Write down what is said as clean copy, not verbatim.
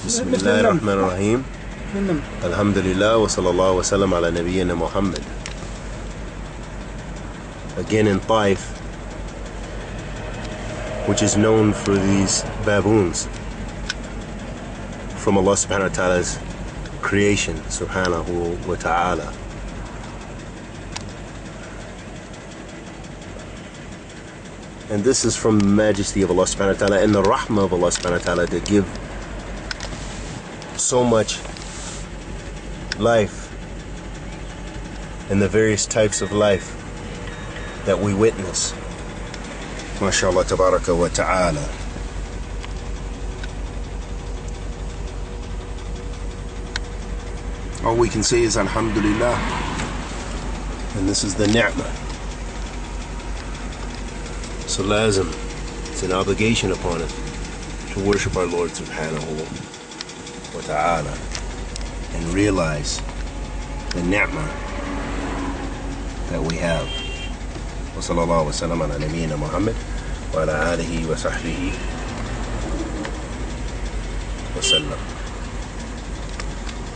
بسم الله الرحمن الرحيم. الحمد لله وصلى الله وسلم على نبينا Muhammad. Again in Taif, which is known for these baboons from Allah subhanahu wa ta'ala's creation, subhanahu wa ta'ala. And this is from the majesty of Allah subhanahu wa ta'ala and the rahmah of Allah subhanahu wa ta'ala to give so much life and the various types of life that we witness. MashaAllah tabaraka wa ta'ala. All we can say is Alhamdulillah. And this is the ni'mah. So lazim, it's an obligation upon us to worship our Lord subhanahu wa ta'ala and realize the ni'mah that we have. Wa sallallahu wa sallam ala nabiyyina Muhammad wa ala alihi wa sahbihi wa sallam.